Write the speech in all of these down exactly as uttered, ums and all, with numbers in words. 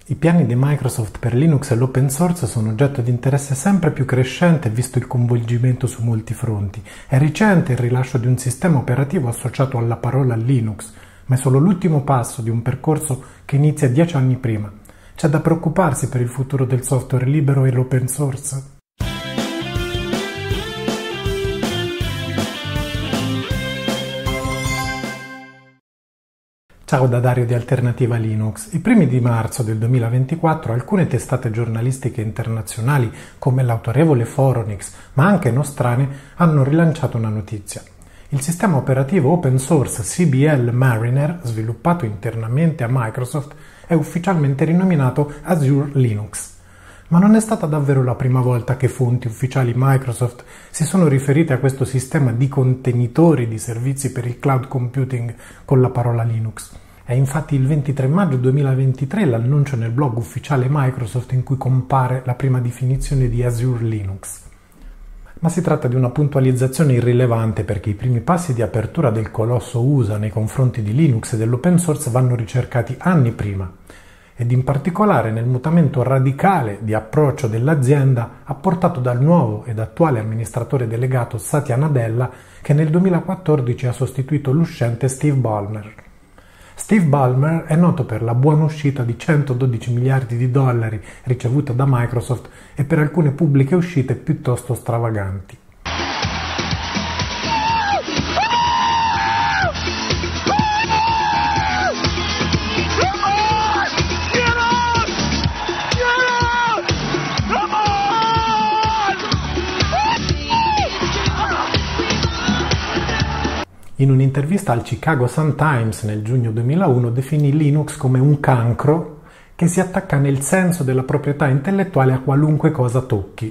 I piani di Microsoft per Linux e l'open source sono oggetto di interesse sempre più crescente visto il coinvolgimento su molti fronti. È recente il rilascio di un sistema operativo associato alla parola Linux, ma è solo l'ultimo passo di un percorso che inizia dieci anni prima. C'è da preoccuparsi per il futuro del software libero e l'open source? Ciao da Dario di Alternativa Linux. I primi di marzo del duemilaventiquattro alcune testate giornalistiche internazionali come l'autorevole Phoronix, ma anche nostrane, hanno rilanciato una notizia. Il sistema operativo open source C B L Mariner, sviluppato internamente a Microsoft, è ufficialmente rinominato Azure Linux. Ma non è stata davvero la prima volta che fonti ufficiali Microsoft si sono riferite a questo sistema di contenitori di servizi per il cloud computing con la parola Linux. È infatti il ventitré maggio duemilaventitré l'annuncio nel blog ufficiale Microsoft in cui compare la prima definizione di Azure Linux. Ma si tratta di una puntualizzazione irrilevante perché i primi passi di apertura del colosso U S A nei confronti di Linux e dell'open source vanno ricercati anni prima, ed in particolare nel mutamento radicale di approccio dell'azienda apportato dal nuovo ed attuale amministratore delegato Satya Nadella, che nel duemilaquattordici ha sostituito l'uscente Steve Ballmer. Steve Ballmer è noto per la buona uscita di centododici miliardi di dollari ricevuta da Microsoft e per alcune pubbliche uscite piuttosto stravaganti. In un'intervista al Chicago Sun-Times nel giugno duemilauno definì Linux come un cancro che si attacca nel senso della proprietà intellettuale a qualunque cosa tocchi.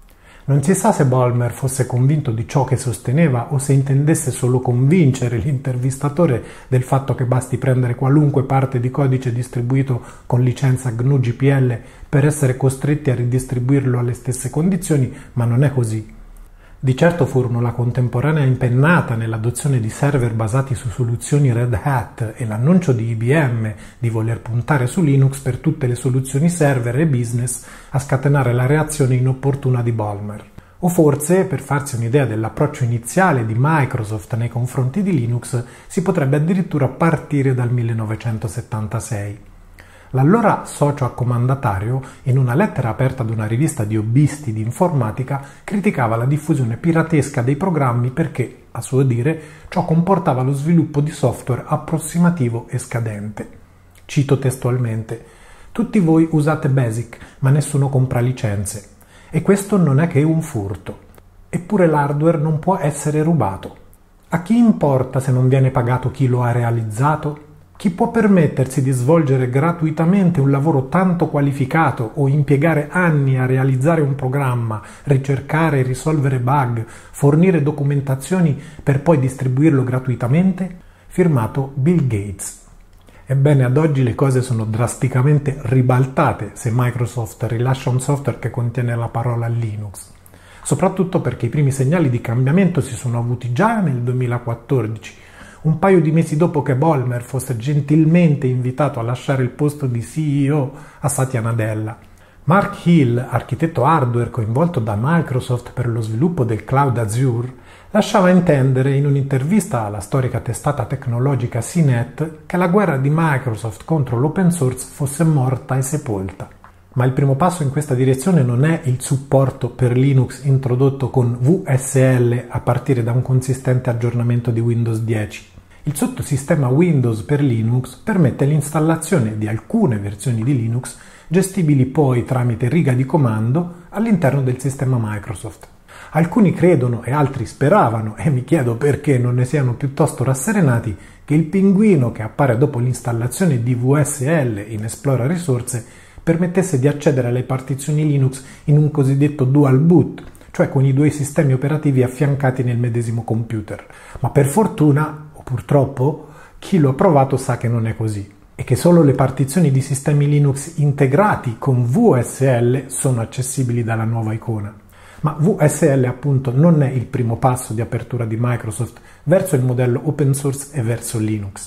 Non si sa se Ballmer fosse convinto di ciò che sosteneva o se intendesse solo convincere l'intervistatore del fatto che basti prendere qualunque parte di codice distribuito con licenza G N U G P L per essere costretti a ridistribuirlo alle stesse condizioni, ma non è così. Di certo furono la contemporanea impennata nell'adozione di server basati su soluzioni Red Hat e l'annuncio di I B M di voler puntare su Linux per tutte le soluzioni server e business a scatenare la reazione inopportuna di Ballmer. O forse, per farsi un'idea dell'approccio iniziale di Microsoft nei confronti di Linux, si potrebbe addirittura partire dal millenovecentosettantasei. L'allora socio accomandatario, in una lettera aperta ad una rivista di hobbisti di informatica, criticava la diffusione piratesca dei programmi perché, a suo dire, ciò comportava lo sviluppo di software approssimativo e scadente. Cito testualmente: «Tutti voi usate BASIC, ma nessuno compra licenze. E questo non è che un furto. Eppure l'hardware non può essere rubato. A chi importa se non viene pagato chi lo ha realizzato? Chi può permettersi di svolgere gratuitamente un lavoro tanto qualificato o impiegare anni a realizzare un programma, ricercare e risolvere bug, fornire documentazioni per poi distribuirlo gratuitamente?» Firmato Bill Gates. Ebbene, ad oggi le cose sono drasticamente ribaltate se Microsoft rilascia un software che contiene la parola Linux. Soprattutto perché i primi segnali di cambiamento si sono avuti già nel duemilaquattordici, un paio di mesi dopo che Ballmer fosse gentilmente invitato a lasciare il posto di C E O a Satya Nadella. Mark Hill, architetto hardware coinvolto da Microsoft per lo sviluppo del cloud Azure, lasciava intendere in un'intervista alla storica testata tecnologica C net che la guerra di Microsoft contro l'open source fosse morta e sepolta. Ma il primo passo in questa direzione non è il supporto per Linux introdotto con V S L a partire da un consistente aggiornamento di Windows dieci. Il sottosistema Windows per Linux permette l'installazione di alcune versioni di Linux gestibili poi tramite riga di comando all'interno del sistema Microsoft. Alcuni credono e altri speravano, e mi chiedo perché non ne siano piuttosto rasserenati, che il pinguino che appare dopo l'installazione di V S L in Esplora Risorse permettesse di accedere alle partizioni Linux in un cosiddetto dual boot, cioè con i due sistemi operativi affiancati nel medesimo computer. Ma per fortuna, o purtroppo, chi lo ha provato sa che non è così e che solo le partizioni di sistemi Linux integrati con V S L sono accessibili dalla nuova icona. Ma V S L appunto non è il primo passo di apertura di Microsoft verso il modello open source e verso Linux.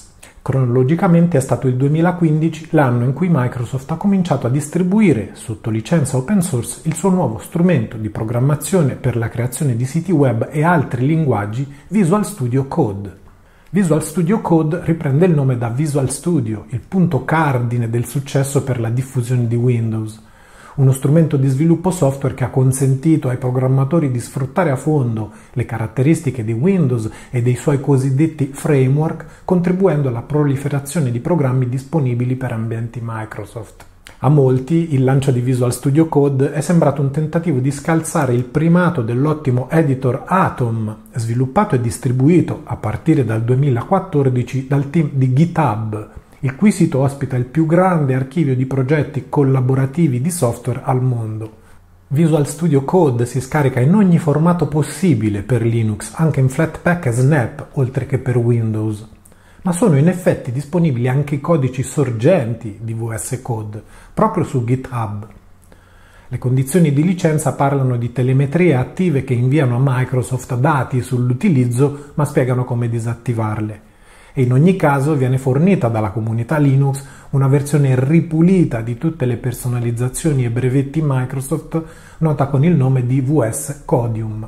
Cronologicamente è stato il duemilaquindici l'anno in cui Microsoft ha cominciato a distribuire, sotto licenza open source, il suo nuovo strumento di programmazione per la creazione di siti web e altri linguaggi, Visual Studio Code. Visual Studio Code riprende il nome da Visual Studio, il punto cardine del successo per la diffusione di Windows, uno strumento di sviluppo software che ha consentito ai programmatori di sfruttare a fondo le caratteristiche di Windows e dei suoi cosiddetti framework, contribuendo alla proliferazione di programmi disponibili per ambienti Microsoft. A molti il lancio di Visual Studio Code è sembrato un tentativo di scalzare il primato dell'ottimo editor Atom, sviluppato e distribuito a partire dal duemilaquattordici dal team di GitHub, il cui sito ospita il più grande archivio di progetti collaborativi di software al mondo. Visual Studio Code si scarica in ogni formato possibile per Linux, anche in Flatpak e Snap, oltre che per Windows. Ma sono in effetti disponibili anche i codici sorgenti di V S Code, proprio su GitHub. Le condizioni di licenza parlano di telemetrie attive che inviano a Microsoft dati sull'utilizzo, ma spiegano come disattivarle. E in ogni caso viene fornita dalla comunità Linux una versione ripulita di tutte le personalizzazioni e brevetti Microsoft, nota con il nome di V S Codium.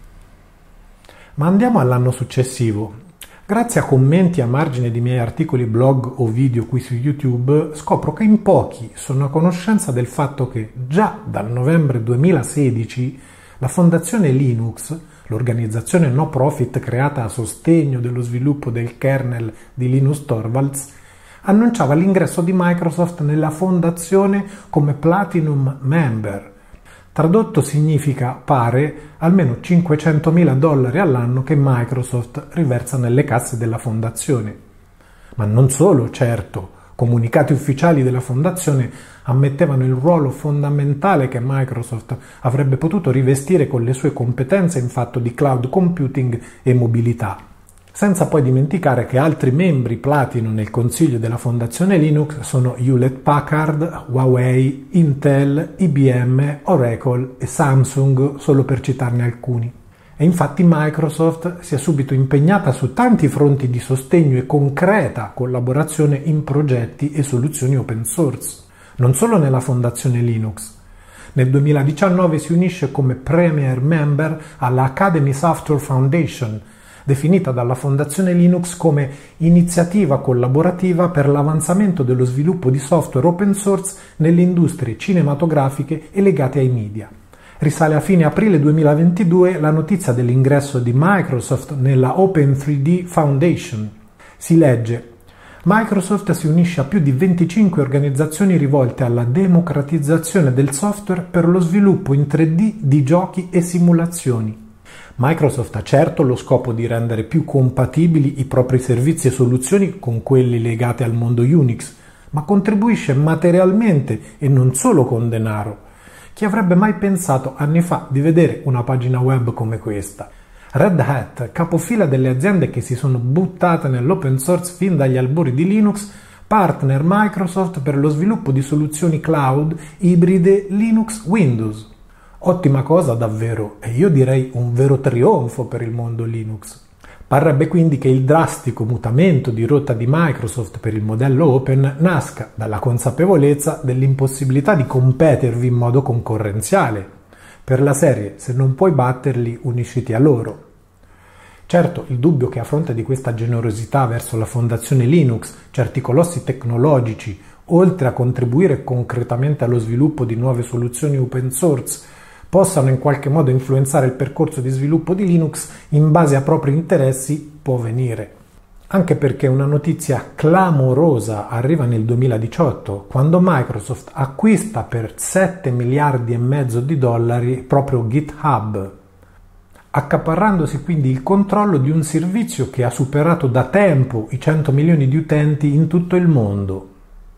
Ma andiamo all'anno successivo. Grazie a commenti a margine di miei articoli blog o video qui su YouTube, scopro che in pochi sono a conoscenza del fatto che già dal novembre duemilasedici la Fondazione Linux, l'organizzazione no profit creata a sostegno dello sviluppo del kernel di Linus Torvalds, annunciava l'ingresso di Microsoft nella fondazione come Platinum Member. Tradotto significa, pare, almeno cinquecentomila dollari all'anno che Microsoft riversa nelle casse della fondazione. Ma non solo, certo. Comunicati ufficiali della fondazione ammettevano il ruolo fondamentale che Microsoft avrebbe potuto rivestire con le sue competenze in fatto di cloud computing e mobilità. Senza poi dimenticare che altri membri platino nel consiglio della fondazione Linux sono Hewlett Packard, Huawei, Intel, I B M, Oracle e Samsung, solo per citarne alcuni. E infatti Microsoft si è subito impegnata su tanti fronti di sostegno e concreta collaborazione in progetti e soluzioni open source, non solo nella fondazione Linux. Nel duemiladiciannove si unisce come Premier Member alla Academy Software Foundation, definita dalla Fondazione Linux come iniziativa collaborativa per l'avanzamento dello sviluppo di software open source nelle industrie cinematografiche e legate ai media. Risale a fine aprile duemilaventidue la notizia dell'ingresso di Microsoft nella Open tre D Foundation. Si legge: Microsoft si unisce a più di venticinque organizzazioni rivolte alla democratizzazione del software per lo sviluppo in tre D di giochi e simulazioni. Microsoft ha certo lo scopo di rendere più compatibili i propri servizi e soluzioni con quelli legati al mondo Unix, ma contribuisce materialmente e non solo con denaro. Chi avrebbe mai pensato anni fa di vedere una pagina web come questa? Red Hat, capofila delle aziende che si sono buttate nell'open source fin dagli albori di Linux, partner Microsoft per lo sviluppo di soluzioni cloud ibride Linux-Windows. Ottima cosa davvero, e io direi un vero trionfo per il mondo Linux. Parrebbe quindi che il drastico mutamento di rotta di Microsoft per il modello open nasca dalla consapevolezza dell'impossibilità di competervi in modo concorrenziale. Per la serie, se non puoi batterli, unisciti a loro. Certo, il dubbio che a fronte di questa generosità verso la fondazione Linux, certi colossi tecnologici, oltre a contribuire concretamente allo sviluppo di nuove soluzioni open source, possano in qualche modo influenzare il percorso di sviluppo di Linux in base a propri interessi, può venire. Anche perché una notizia clamorosa arriva nel duemiladiciotto, quando Microsoft acquista per sette miliardi e mezzo di dollari proprio GitHub, accaparrandosi quindi il controllo di un servizio che ha superato da tempo i cento milioni di utenti in tutto il mondo.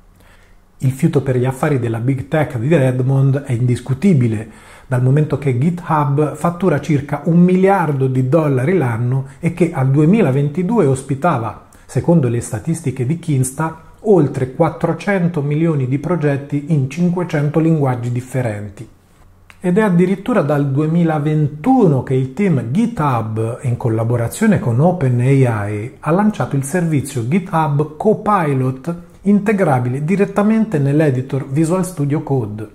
Il fiuto per gli affari della Big Tech di Redmond è indiscutibile, dal momento che GitHub fattura circa un miliardo di dollari l'anno e che al duemilaventidue ospitava, secondo le statistiche di Kinsta, oltre quattrocento milioni di progetti in cinquecento linguaggi differenti. Ed è addirittura dal duemilaventuno che il team GitHub, in collaborazione con OpenAI, ha lanciato il servizio GitHub Copilot integrabile direttamente nell'editor Visual Studio Code.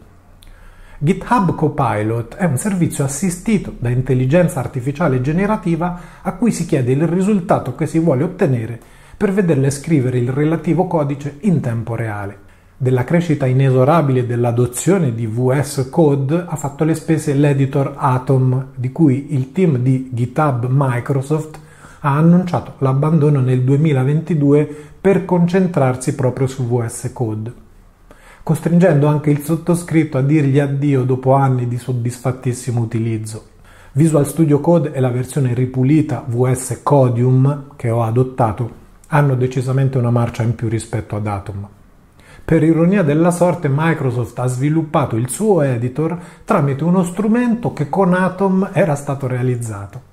GitHub Copilot è un servizio assistito da intelligenza artificiale generativa a cui si chiede il risultato che si vuole ottenere per vederle scrivere il relativo codice in tempo reale. Della crescita inesorabile dell'adozione di V S Code ha fatto le spese l'editor Atom, di cui il team di GitHub Microsoft ha annunciato l'abbandono nel duemilaventidue per concentrarsi proprio su V S Code, costringendo anche il sottoscritto a dirgli addio dopo anni di soddisfattissimo utilizzo. Visual Studio Code e la versione ripulita V S Codium che ho adottato hanno decisamente una marcia in più rispetto ad Atom. Per ironia della sorte, Microsoft ha sviluppato il suo editor tramite uno strumento che con Atom era stato realizzato.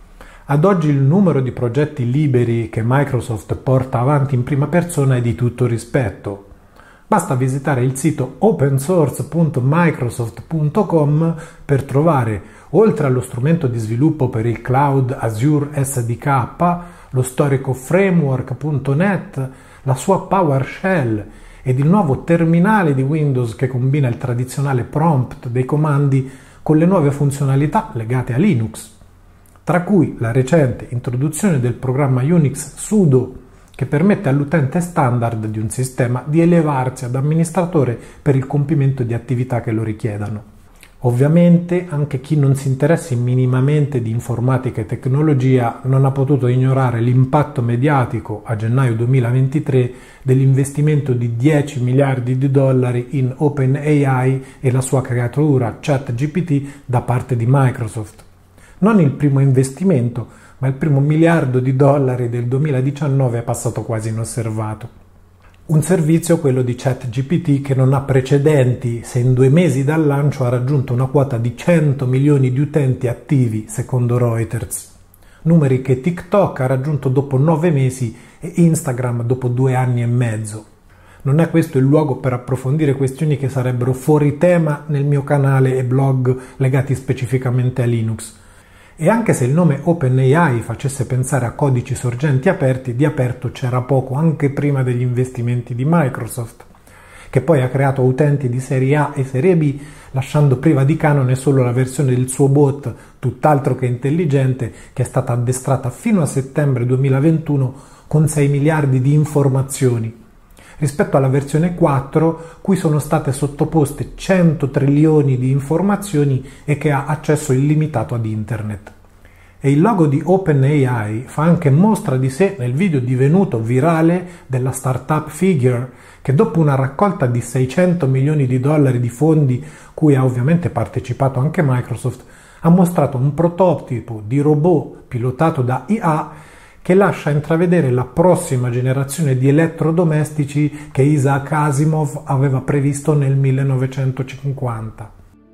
Ad oggi il numero di progetti liberi che Microsoft porta avanti in prima persona è di tutto rispetto. Basta visitare il sito open source punto microsoft punto com per trovare, oltre allo strumento di sviluppo per il cloud Azure S D K, lo storico framework punto net, la sua PowerShell ed il nuovo terminale di Windows che combina il tradizionale prompt dei comandi con le nuove funzionalità legate a Linux, tra cui la recente introduzione del programma Unix sudo che permette all'utente standard di un sistema di elevarsi ad amministratore per il compimento di attività che lo richiedano. Ovviamente anche chi non si interessi minimamente di informatica e tecnologia non ha potuto ignorare l'impatto mediatico a gennaio duemilaventitré dell'investimento di dieci miliardi di dollari in OpenAI e la sua creatura ChatGPT da parte di Microsoft. Non il primo investimento, ma il primo miliardo di dollari del duemiladiciannove è passato quasi inosservato. Un servizio, quello di ChatGPT, che non ha precedenti se in due mesi dal lancio ha raggiunto una quota di cento milioni di utenti attivi, secondo Reuters. Numeri che TikTok ha raggiunto dopo nove mesi e Instagram dopo due anni e mezzo. Non è questo il luogo per approfondire questioni che sarebbero fuori tema nel mio canale e blog legati specificamente a Linux. E anche se il nome OpenAI facesse pensare a codici sorgenti aperti, di aperto c'era poco anche prima degli investimenti di Microsoft, che poi ha creato utenti di serie A e serie B, lasciando priva di canone solo la versione del suo bot, tutt'altro che intelligente, che è stata addestrata fino a settembre duemilaventuno con sei miliardi di informazioni, rispetto alla versione quattro, cui sono state sottoposte cento trilioni di informazioni e che ha accesso illimitato ad internet. E il logo di OpenAI fa anche mostra di sé nel video divenuto virale della startup Figure, che dopo una raccolta di seicento milioni di dollari di fondi, cui ha ovviamente partecipato anche Microsoft, ha mostrato un prototipo di robot pilotato da I A che lascia intravedere la prossima generazione di elettrodomestici che Isaac Asimov aveva previsto nel millenovecentocinquanta.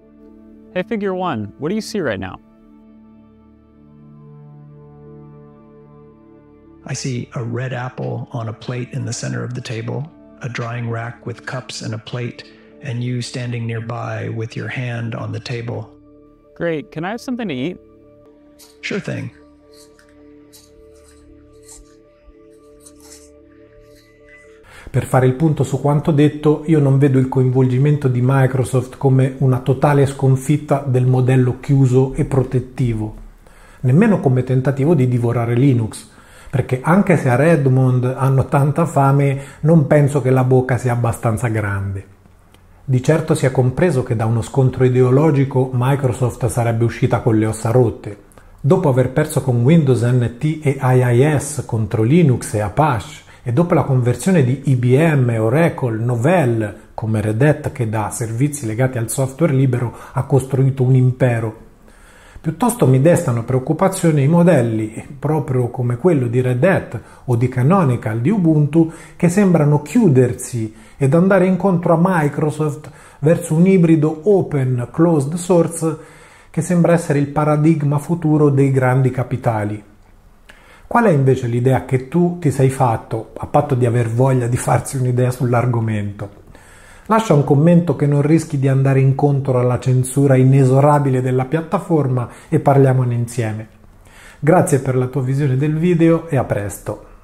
Hey Figure One, what do you see right now? I see a red apple on a plate in the center of the table, a drying rack with cups and a plate, and you standing nearby with your hand on the table. Great, can I have something to eat? Sure thing. Per fare il punto su quanto detto, io non vedo il coinvolgimento di Microsoft come una totale sconfitta del modello chiuso e protettivo, nemmeno come tentativo di divorare Linux, perché anche se a Redmond hanno tanta fame, non penso che la bocca sia abbastanza grande. Di certo si è compreso che da uno scontro ideologico Microsoft sarebbe uscita con le ossa rotte. Dopo aver perso con Windows N T e I I S contro Linux e Apache, e dopo la conversione di I B M, Oracle, Novell, come Red Hat che da servizi legati al software libero ha costruito un impero, piuttosto mi destano preoccupazione i modelli, proprio come quello di Red Hat o di Canonical di Ubuntu, che sembrano chiudersi ed andare incontro a Microsoft verso un ibrido open closed source che sembra essere il paradigma futuro dei grandi capitali. Qual è invece l'idea che tu ti sei fatto, a patto di aver voglia di farsi un'idea sull'argomento? Lascia un commento che non rischi di andare incontro alla censura inesorabile della piattaforma e parliamone insieme. Grazie per la tua visione del video e a presto!